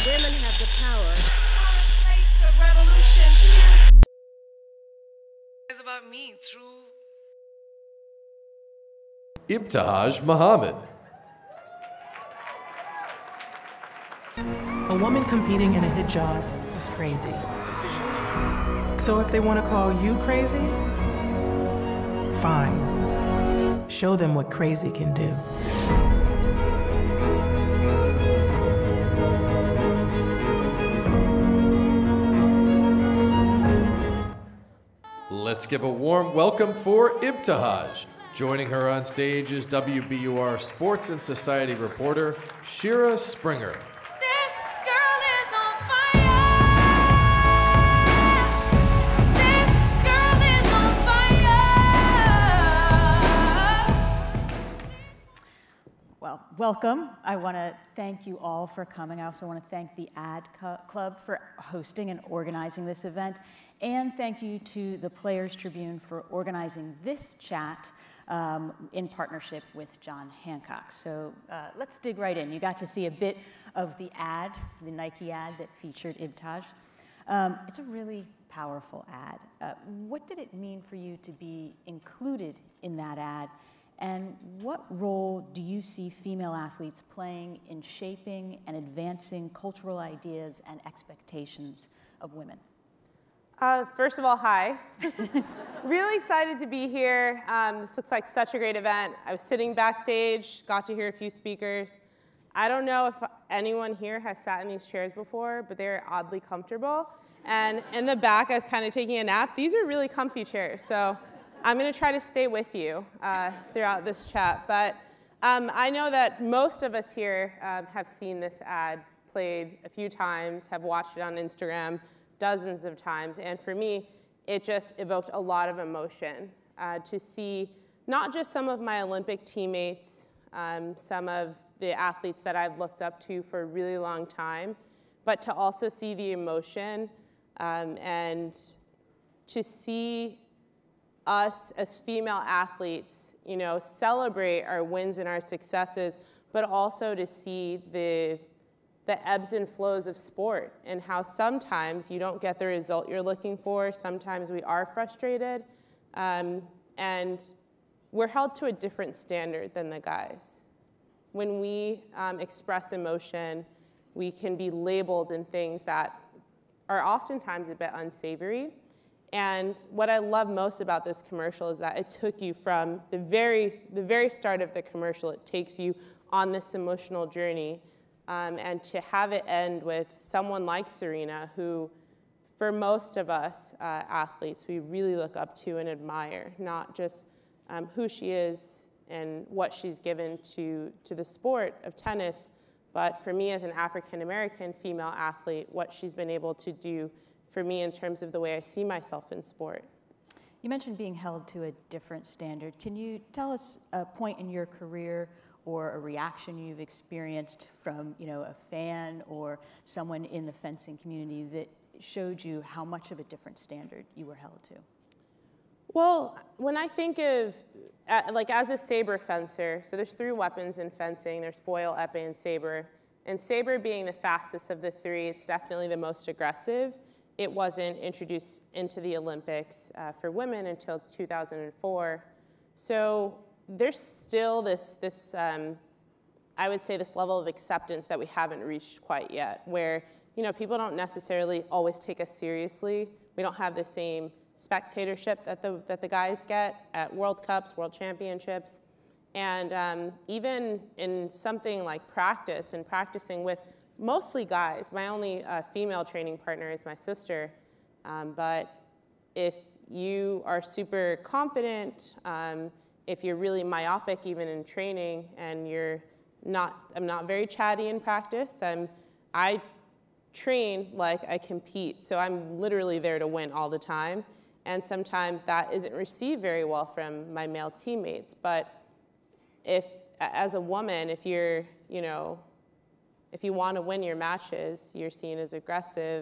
Women have the power. It's about me through Ibtihaj Muhammad. A woman competing in a hijab is crazy. So if they want to call you crazy, fine. Show them what crazy can do. Let's give a warm welcome for Ibtihaj. Joining her on stage is WBUR Sports and Society reporter Shira Springer. this girl is on fire. This girl is on fire. Well, welcome. I want to thank you all for coming. I also want to thank the Ad Club for hosting and organizing this event. And thank you to the Players Tribune for organizing this chat in partnership with John Hancock. So let's dig right in. You got to see a bit of the ad, the Nike ad that featured Ibtihaj. It's a really powerful ad. What did it mean for you to be included in that ad? And what role do you see female athletes playing in shaping and advancing cultural ideas and expectations of women? First of all, hi. Really excited to be here. This looks like such a great event. I was sitting backstage, got to hear a few speakers. I don't know if anyone here has sat in these chairs before, but they're oddly comfortable. And in the back, I was kind of taking a nap. These are really comfy chairs, so I'm going to try to stay with you throughout this chat. But I know that most of us here have seen this ad played a few times, have watched it on Instagram dozens of times, and for me, it just evoked a lot of emotion to see not just some of my Olympic teammates, some of the athletes that I've looked up to for a really long time, but to also see the emotion and to see us as female athletes, you know, celebrate our wins and our successes, but also to see the ebbs and flows of sport and how sometimes you don't get the result you're looking for. Sometimes we are frustrated, and we're held to a different standard than the guys. When we express emotion, we can be labeled in things that are oftentimes a bit unsavory. And what I love most about this commercial is that it took you from the very start of the commercial, it takes you on this emotional journey. And to have it end with someone like Serena, who, for most of us athletes, we really look up to and admire, not just who she is and what she's given to the sport of tennis, but for me as an African-American female athlete, what she's been able to do for me in terms of the way I see myself in sport. You mentioned being held to a different standard. Can you tell us a point in your career or a reaction you've experienced from, you know, a fan or someone in the fencing community that showed you how much of a different standard you were held to? Well, when I think of, like as a saber fencer, so there's 3 weapons in fencing. There's foil, epee, and saber. And saber being the fastest of the 3, it's definitely the most aggressive. It wasn't introduced into the Olympics for women until 2004. So there's still this I would say this level of acceptance that we haven't reached quite yet, where, you know, people don't necessarily always take us seriously. We don't have the same spectatorship that the guys get at World Cups, World Championships. And even in something like practice and practicing with mostly guys, my only female training partner is my sister. But if you are super confident, if you're really myopic even in training and I'm not very chatty in practice. I train like I compete, so I'm literally there to win all the time. And sometimes that isn't received very well from my male teammates. But as a woman, if you're, you know, if you want to win your matches, you're seen as aggressive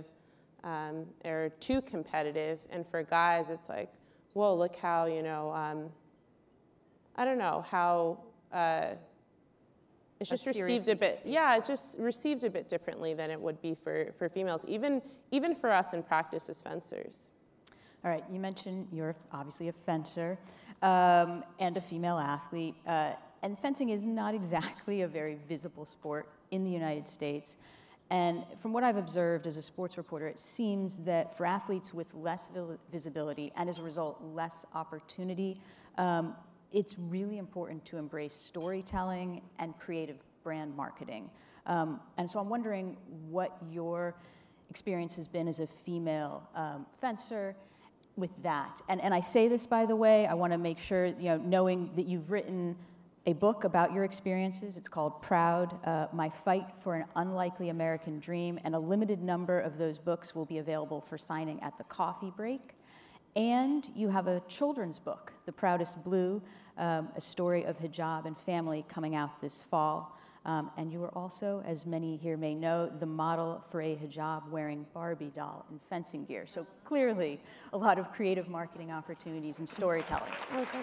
or too competitive. And for guys, it's like, whoa, look how, you know, I don't know, how it's just received a bit, yeah, it's just received a bit differently than it would be for females, even for us in practice as fencers. All right, you mentioned you're obviously a fencer and a female athlete, and fencing is not exactly a very visible sport in the United States. And from what I've observed as a sports reporter, it seems that for athletes with less visibility and as a result less opportunity, it's really important to embrace storytelling and creative brand marketing. And so I'm wondering what your experience has been as a female fencer with that. And I say this, by the way, I want to make sure, knowing that you've written a book about your experiences. It's called Proud, My Fight for an Unlikely American Dream, and a limited number of those books will be available for signing at the coffee break. And you have a children's book, The Proudest Blue, a story of hijab and family, coming out this fall. And you are also, as many here may know, the model for a hijab-wearing Barbie doll in fencing gear. So clearly, a lot of creative marketing opportunities and storytelling. Okay.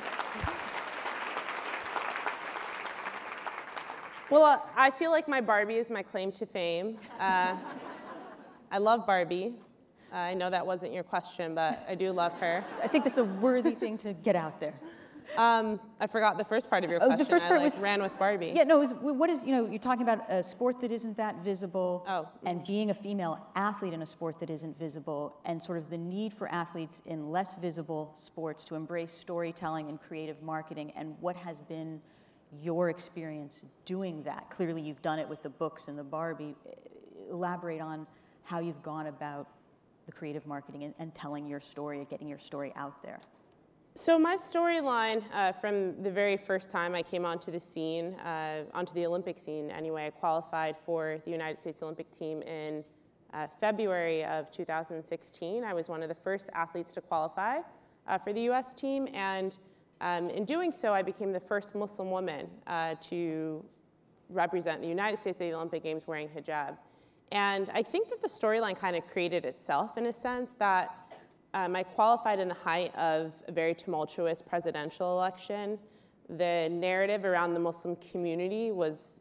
Well, I feel like my Barbie is my claim to fame. I love Barbie. I know that wasn't your question, but I do love her. I think that's a worthy thing to get out there. I forgot the first part of your question. The first part was ran with Barbie. Yeah, no, what is, you're talking about a sport that isn't that visible, and being a female athlete in a sport that isn't visible, and sort of the need for athletes in less visible sports to embrace storytelling and creative marketing, and what has been your experience doing that. Clearly you've done it with the books and the Barbie. Elaborate on how you've gone about the creative marketing and telling your story, getting your story out there. So my storyline from the very first time I came onto the scene, onto the Olympic scene anyway, I qualified for the United States Olympic team in February of 2016. I was one of the first athletes to qualify for the US team, and in doing so, I became the first Muslim woman to represent the United States at the Olympic Games wearing hijab. And I think that the storyline kind of created itself in a sense that I qualified in the height of a very tumultuous presidential election. The narrative around the Muslim community was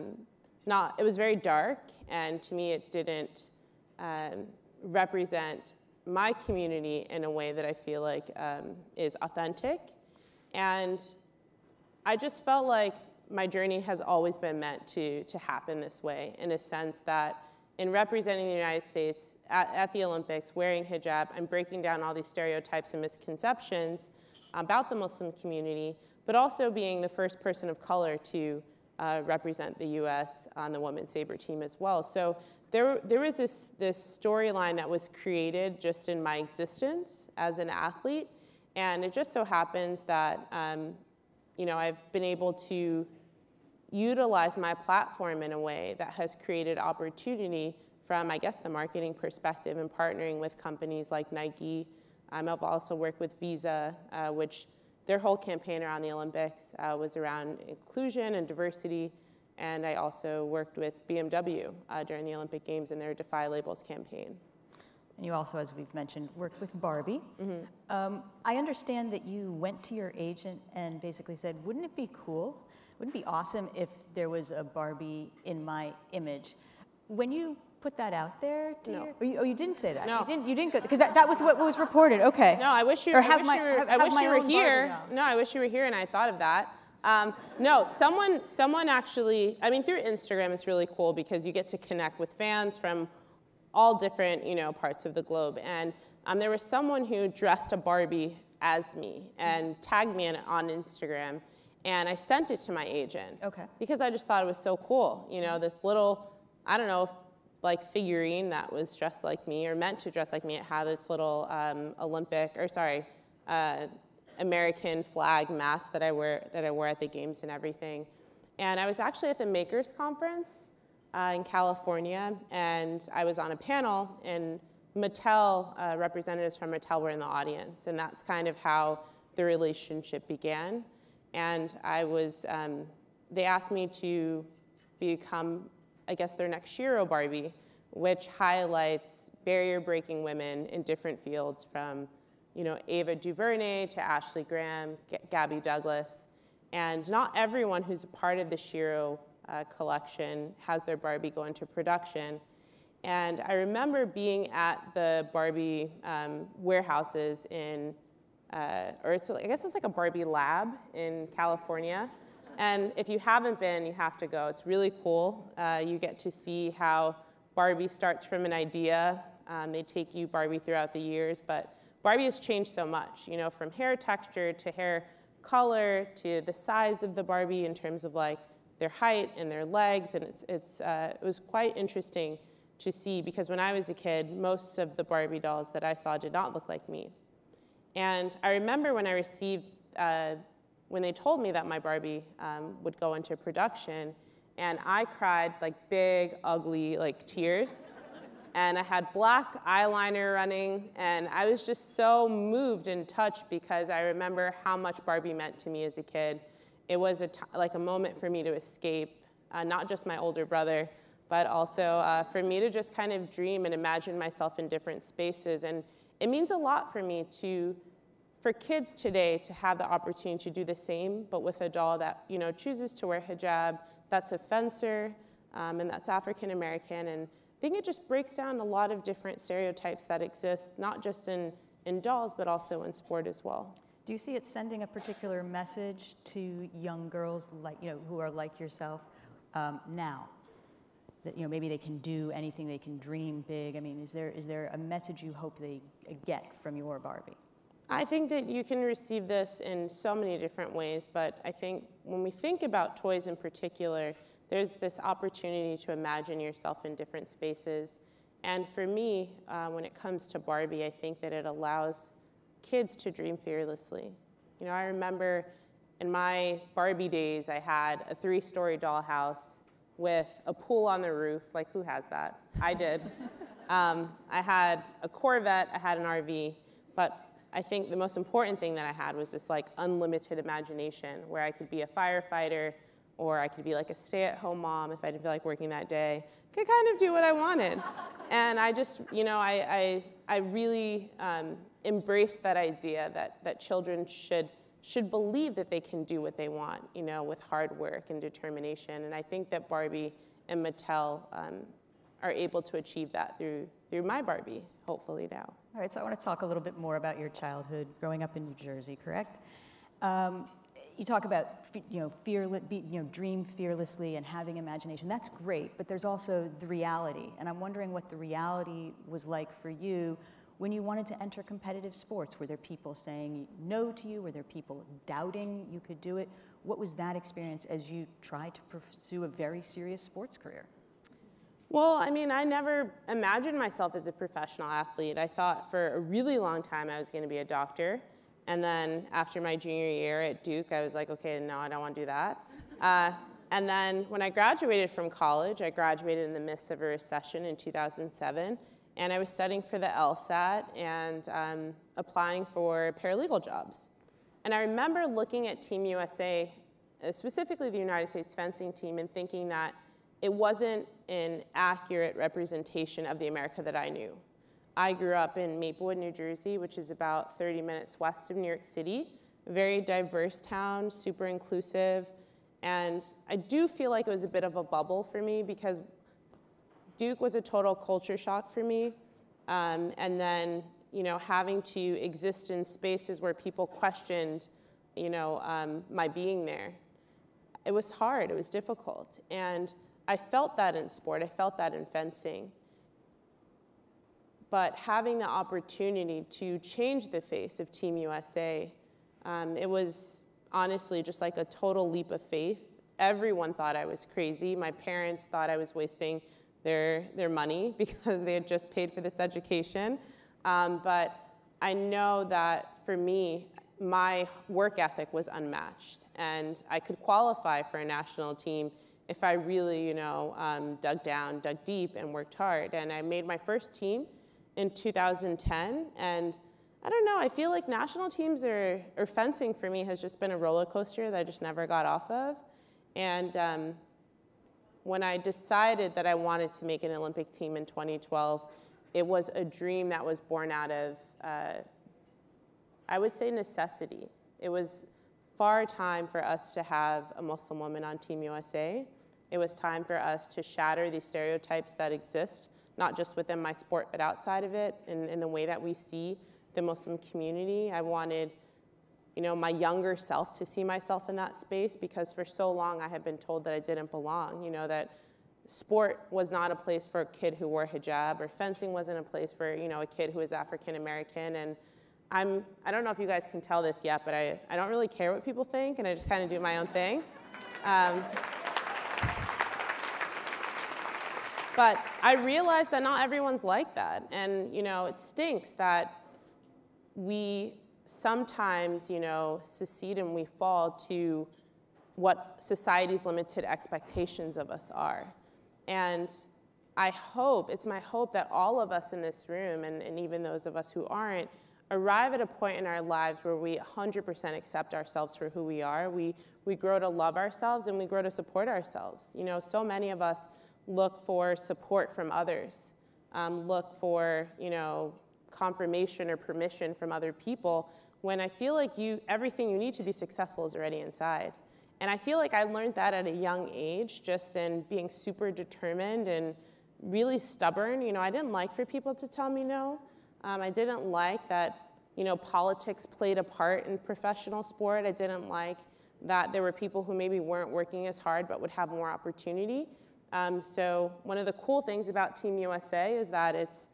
it was very dark, and to me it didn't represent my community in a way that I feel like is authentic. And I just felt like my journey has always been meant to happen this way, in a sense that in representing the United States at the Olympics, wearing hijab, I'm breaking down all these stereotypes and misconceptions about the Muslim community, but also being the first person of color to represent the US on the women's saber team as well. So there was this storyline that was created just in my existence as an athlete, and it just so happens that I've been able to utilize my platform in a way that has created opportunity from, I guess, the marketing perspective and partnering with companies like Nike. I've also worked with Visa, which their whole campaign around the Olympics was around inclusion and diversity. And I also worked with BMW during the Olympic Games in their Defy Labels campaign. And you also, as we've mentioned, worked with Barbie. Mm-hmm. I understand that you went to your agent and basically said, wouldn't it be cool? Wouldn't it be awesome if there was a Barbie in my image? When you put that out there, you didn't say that. No, you didn't go, because that was what was reported. Okay. No, I wish you were here. No, I wish you were here, and I thought of that. No, someone actually. I mean, through Instagram, it's really cool because you get to connect with fans from all different, parts of the globe. And there was someone who dressed a Barbie as me and tagged me on Instagram. And I sent it to my agent because I just thought it was so cool. This little, I don't know, like figurine that was dressed like me or meant to dress like me. It had its little American flag mask that I wore at the games and everything. And I was actually at the Makers Conference in California, and I was on a panel, and Mattel, representatives from Mattel were in the audience, and that's kind of how the relationship began. And they asked me to become, I guess, their next Shira Barbie, which highlights barrier-breaking women in different fields from, Ava DuVernay to Ashley Graham, Gabby Douglas. And not everyone who's a part of the Shira collection has their Barbie go into production. And I remember being at the Barbie warehouses in, I guess it's like a Barbie lab in California. And if you haven't been, you have to go. It's really cool. You get to see how Barbie starts from an idea. They take you Barbie throughout the years, but Barbie has changed so much, you know, from hair texture to hair color to the size of the Barbie in terms of like their height and their legs. And it was quite interesting to see, because when I was a kid, most of the Barbie dolls that I saw did not look like me. And I remember when I received, when they told me that my Barbie would go into production, and I cried like big, ugly, like tears. And I had black eyeliner running, and I was just so moved and touched because I remember how much Barbie meant to me as a kid. It was like a moment for me to escape, not just my older brother, but also for me to just kind of dream and imagine myself in different spaces. And it means a lot for me for kids today to have the opportunity to do the same, but with a doll that, you know, chooses to wear hijab, that's a fencer, and that's African American. And I think it just breaks down a lot of different stereotypes that exist, not just in dolls, but also in sport as well. Do you see it sending a particular message to young girls like, you know, who are like yourself now? That, you know, maybe they can do anything, they can dream big. I mean, is there a message you hope they get from your Barbie? I think that you can receive this in so many different ways, but I think when we think about toys in particular, there's this opportunity to imagine yourself in different spaces. And for me, when it comes to Barbie, I think that it allows kids to dream fearlessly. You know, I remember in my Barbie days, I had a 3-story dollhouse with a pool on the roof. Like, who has that? I did. I had a Corvette, I had an RV, but I think the most important thing that I had was this like unlimited imagination where I could be a firefighter, or I could be like a stay-at-home mom if I didn't feel like working that day. I could kind of do what I wanted. And I just, you know, I really embraced that idea that children should believe that they can do what they want, you know, with hard work and determination. And I think that Barbie and Mattel are able to achieve that through my Barbie, hopefully now. All right, so I want to talk a little bit more about your childhood, growing up in New Jersey, correct? You talk about, you know, dream fearlessly and having imagination. That's great, but there's also the reality. And I'm wondering what the reality was like for you when you wanted to enter competitive sports. Were there people saying no to you? Were there people doubting you could do it? What was that experience as you tried to pursue a very serious sports career? Well, I mean, I never imagined myself as a professional athlete. I thought for a really long time I was going to be a doctor. And then after my junior year at Duke, I was like, okay, no, I don't want to do that. And then when I graduated from college, I graduated in the midst of a recession in 2007. And I was studying for the LSAT and applying for paralegal jobs. And I remember looking at Team USA, specifically the United States fencing team, and thinking that it wasn't an accurate representation of the America that I knew. I grew up in Maplewood, New Jersey, which is about 30 minutes west of New York City. A very diverse town, super inclusive. And I do feel like it was a bit of a bubble for me because Duke was a total culture shock for me. And then, you know, having to exist in spaces where people questioned, you know, my being there. It was hard, it was difficult. And I felt that in sport, I felt that in fencing. But having the opportunity to change the face of Team USA, it was honestly just like a total leap of faith. Everyone thought I was crazy. My parents thought I was wasting their money because they had just paid for this education. But I know that for me, my work ethic was unmatched. And I could qualify for a national team if I really, you know, dug deep, and worked hard. And I made my first team in 2010, and I don't know, I feel like national teams or fencing for me has just been a roller coaster that I just never got off of. And when I decided that I wanted to make an Olympic team in 2012, it was a dream that was born out of, I would say, necessity. It was far time for us to have a Muslim woman on Team USA, It was time for us to shatter these stereotypes that exist, not just within my sport, but outside of it, in the way that we see the Muslim community. I wanted, my younger self to see myself in that space, because for so long I had been told that I didn't belong, that sport was not a place for a kid who wore hijab, or fencing wasn't a place for, a kid who was African American. And I don't know if you guys can tell this yet, but I don't really care what people think, and I just kind of do my own thing. But I realized that not everyone's like that. And, it stinks that we sometimes, secede and we fall to what society's limited expectations of us are. And it's my hope that all of us in this room, and even those of us who aren't, arrive at a point in our lives where we 100% accept ourselves for who we are. We grow to love ourselves, and we grow to support ourselves. So many of us look for support from others, look for, confirmation or permission from other people, when I feel like everything you need to be successful is already inside. And I feel like I learned that at a young age, just in being super determined and really stubborn. I didn't like for people to tell me no. I didn't like that, politics played a part in professional sport. I didn't like that there were people who maybe weren't working as hard but would have more opportunity. So one of the cool things about Team USA is that it's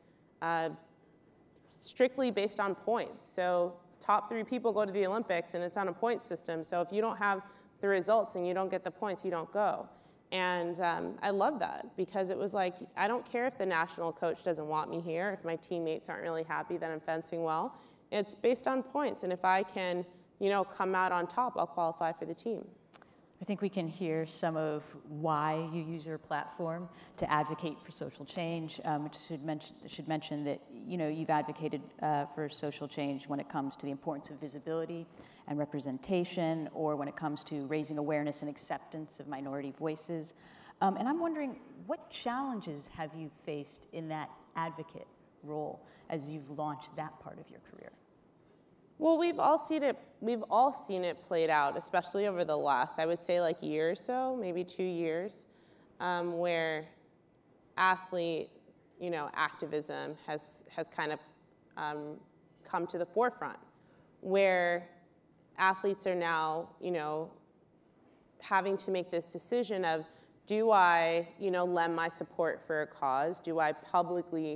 strictly based on points. So top 3 people go to the Olympics, and it's on a point system. So if you don't have the results and you don't get the points, you don't go. And I love that, because it was like, I don't care if the national coach doesn't want me here, if my teammates aren't really happy that I'm fencing well. It's based on points, and if I can, come out on top, I'll qualify for the team. I think we can hear some of why you use your platform to advocate for social change. Should mention that you've advocated for social change when it comes to the importance of visibility and representation, or when it comes to raising awareness and acceptance of minority voices. And I'm wondering, what challenges have you faced in that advocate role as you've launched that part of your career? Well, we've all seen it played out, especially over the last, I would say, year or so, maybe 2 years, where athlete, activism has kind of come to the forefront, where athletes are now, having to make this decision of, do I, lend my support for a cause? Do I publicly,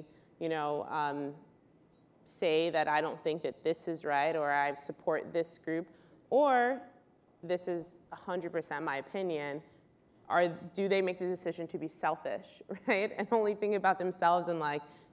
say that I don't think that this is right, or I support this group, or this is 100% my opinion, do they make the decision to be selfish, right? And only think about themselves and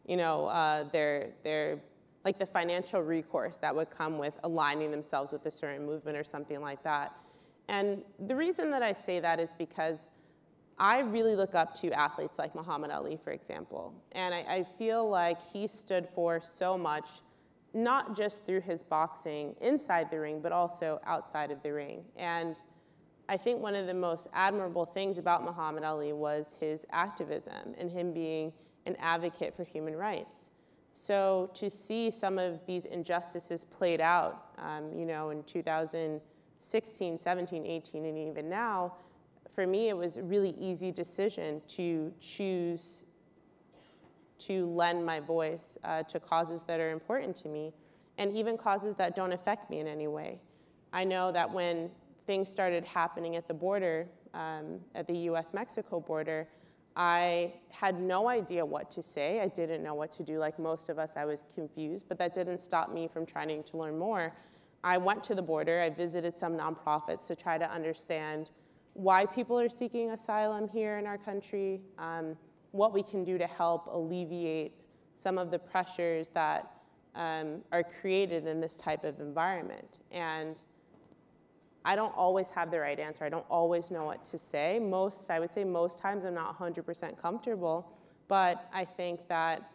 their the financial recourse that would come with aligning themselves with a certain movement or something like that. And the reason that I say that is because I really look up to athletes like Muhammad Ali, for example. And I feel like he stood for so much, not just through his boxing inside the ring, but also outside of the ring. And I think one of the most admirable things about Muhammad Ali was his activism and him being an advocate for human rights. So to see some of these injustices played out, in 2016, 17, 18, and even now, for me, it was a really easy decision to choose to lend my voice to causes that are important to me, and even causes that don't affect me in any way. I know that when things started happening at the border, at the US-Mexico border, I had no idea what to say. I didn't know what to do. Like most of us, I was confused, but that didn't stop me from trying to learn more. I went to the border. I visited some nonprofits to try to understand why people are seeking asylum here in our country, what we can do to help alleviate some of the pressures that are created in this type of environment. And I don't always have the right answer. I don't always know what to say. I would say most times I'm not 100% comfortable, but I think that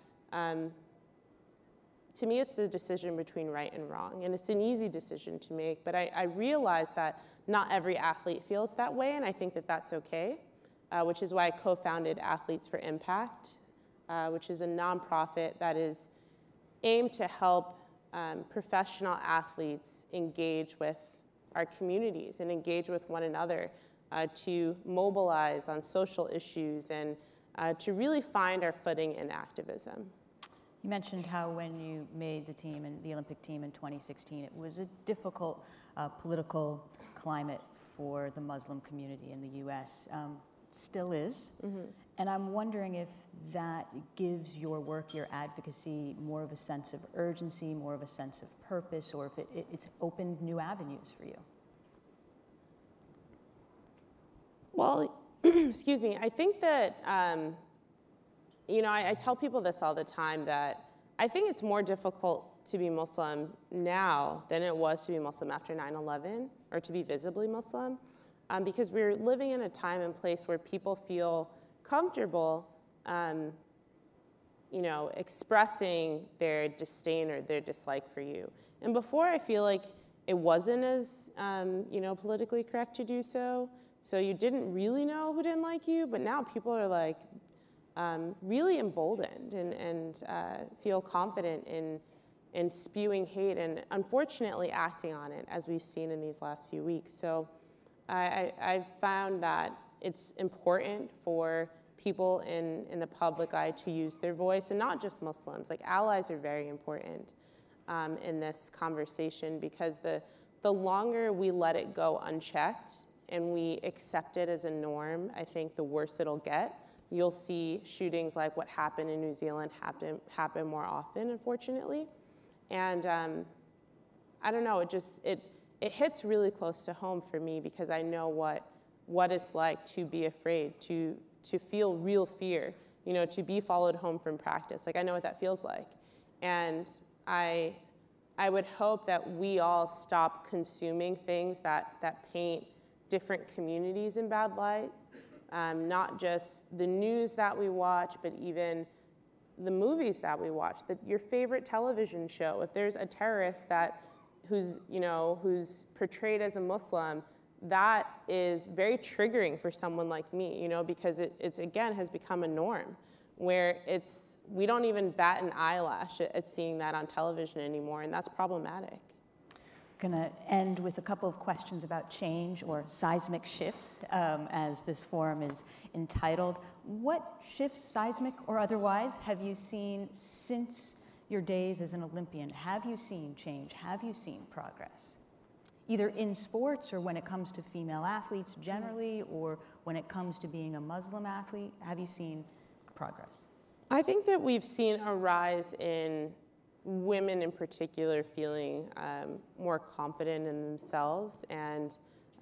to me, it's a decision between right and wrong, and it's an easy decision to make, but I realize that not every athlete feels that way, and I think that that's okay, which is why I co-founded Athletes for Impact, which is a nonprofit that is aimed to help professional athletes engage with our communities and engage with one another, to mobilize on social issues, and to really find our footing in activism. You mentioned how when you made the team and the Olympic team in 2016, it was a difficult political climate for the Muslim community in the U.S. Still is. Mm-hmm. And I'm wondering if that gives your work, your advocacy, more of a sense of urgency, more of a sense of purpose, or if it's opened new avenues for you. Well, excuse me, I think that, you know, I tell people this all the time, that I think it's more difficult to be Muslim now than it was to be Muslim after 9/11, or to be visibly Muslim, because we're living in a time and place where people feel comfortable, you know, expressing their disdain or their dislike for you. And before, I feel like it wasn't as, you know, politically correct to do so. So you didn't really know who didn't like you, but now people are like really emboldened and feel confident in spewing hate and unfortunately acting on it, as we've seen in these last few weeks. So I've found that it's important for people in the public eye to use their voice, and not just Muslims. Like, allies are very important in this conversation, because the longer we let it go unchecked and we accept it as a norm, I think the worse it'll get. You'll see shootings like what happened in New Zealand happen more often, unfortunately. And I don't know, it hits really close to home for me, because I know what it's like to be afraid, to feel real fear, you know, to be followed home from practice. Like, I know what that feels like. And I would hope that we all stop consuming things that paint different communities in bad light, not just the news that we watch, but even the movies that we watch, your favorite television show. If there's a terrorist who's portrayed as a Muslim, that is very triggering for someone like me, you know, because it's again has become a norm, where we don't even bat an eyelash at seeing that on television anymore, and that's problematic. Going to end with a couple of questions about change, or seismic shifts, as this forum is entitled. What shifts, seismic or otherwise, have you seen since your days as an Olympian? Have you seen change? Have you seen progress? Either in sports, or when it comes to female athletes generally, or when it comes to being a Muslim athlete, have you seen progress? I think that we've seen a rise in women in particular feeling more confident in themselves, and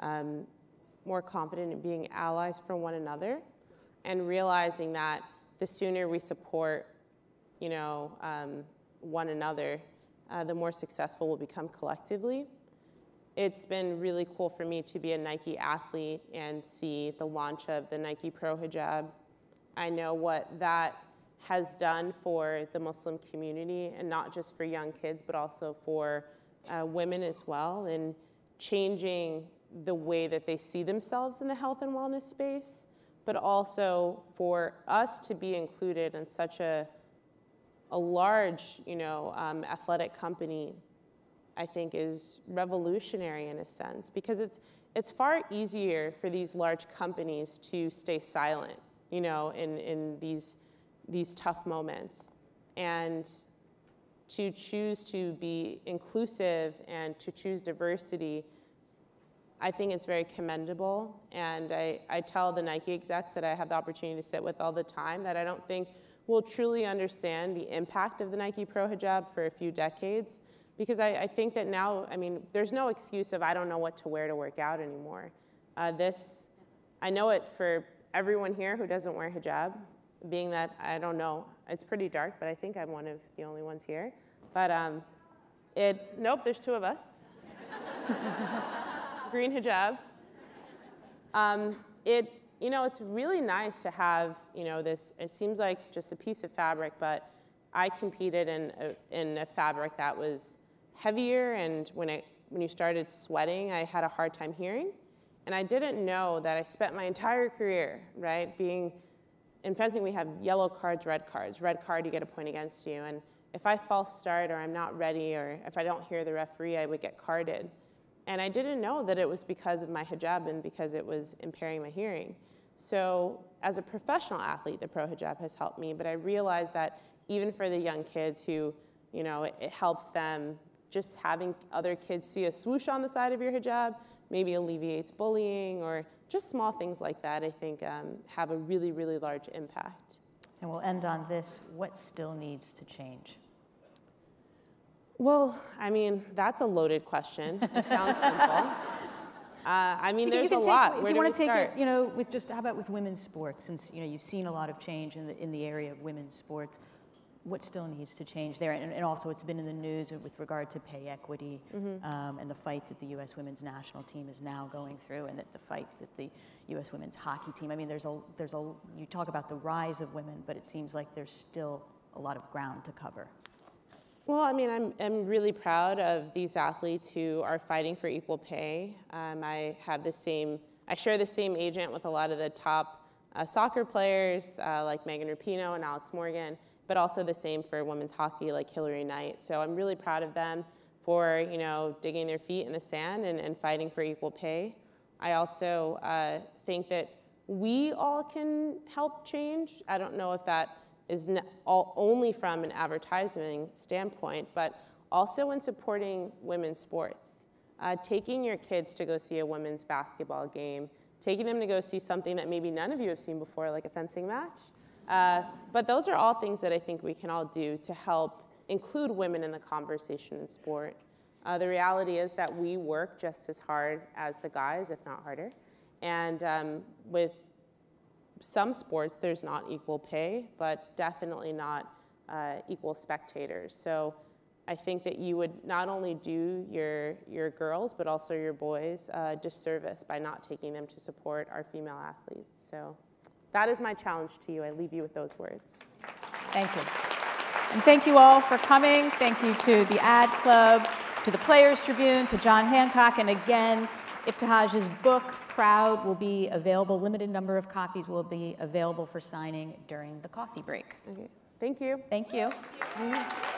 more confident in being allies for one another, and realizing that the sooner we support, you know, one another, the more successful we'll become collectively. It's been really cool for me to be a Nike athlete and see the launch of the Nike Pro Hijab. I know what that has done for the Muslim community, and not just for young kids, but also for women as well, and changing the way that they see themselves in the health and wellness space, but also for us to be included in such a large, you know, athletic company, I think is revolutionary in a sense, because it's far easier for these large companies to stay silent, you know, in these tough moments, and to choose to be inclusive and to choose diversity. I think it's very commendable, and I tell the Nike execs that I have the opportunity to sit with all the time that I don't think we'll truly understand the impact of the Nike Pro Hijab for a few decades, because I think that now, I mean, there's no excuse of I don't know what to wear to work out anymore. I know it for everyone here who doesn't wear hijab, being that, I don't know, it's pretty dark, but I think I'm one of the only ones here. But nope, there's two of us. Green hijab. You know, it's really nice to have, you know, this, it seems like just a piece of fabric, but I competed in a fabric that was heavier, and when you started sweating, I had a hard time hearing. And I didn't know that I spent my entire career, right, in fencing we have yellow cards, red cards. Red card, you get a point against you. And if I false start, or I'm not ready, or if I don't hear the referee, I would get carded. And I didn't know that it was because of my hijab and because it was impairing my hearing. So as a professional athlete, the pro hijab has helped me, but I realized that even for the young kids who, you know, it helps them, just having other kids see a swoosh on the side of your hijab maybe alleviates bullying, or just small things like that, I think have a really, really large impact. And we'll end on this. What still needs to change? Well, I mean, that's a loaded question. It sounds simple. I mean, there's a lot. If you want to take it, you know, with just, how about with women's sports? Since, you know, you've seen a lot of change in the area of women's sports, what still needs to change there? And also, it's been in the news with regard to pay equity, and the fight that the U.S. women's national team is now going through, and that the fight that the U.S. women's hockey team. I mean, you talk about the rise of women, but it seems like there's still a lot of ground to cover. Well, I mean, I'm really proud of these athletes who are fighting for equal pay. I share the same agent with a lot of the top soccer players like Megan Rapinoe and Alex Morgan, but also the same for women's hockey like Hillary Knight. So I'm really proud of them for, you know, digging their feet in the sand and fighting for equal pay. I also think that we all can help change. I don't know if that is only from an advertising standpoint, but also in supporting women's sports. Taking your kids to go see a women's basketball game, taking them to go see something that maybe none of you have seen before, like a fencing match. But those are all things that I think we can all do to help include women in the conversation in sport. The reality is that we work just as hard as the guys, if not harder. And with some sports, there's not equal pay, but definitely not equal spectators. So I think that you would not only do your girls, but also your boys disservice by not taking them to support our female athletes. So that is my challenge to you. I leave you with those words. Thank you. And thank you all for coming. Thank you to the Ad Club, to the Players Tribune, to John Hancock, and again, Ibtihaj's book, Proud, will be available. Limited number of copies will be available for signing during the coffee break. Okay. Thank you. Thank you.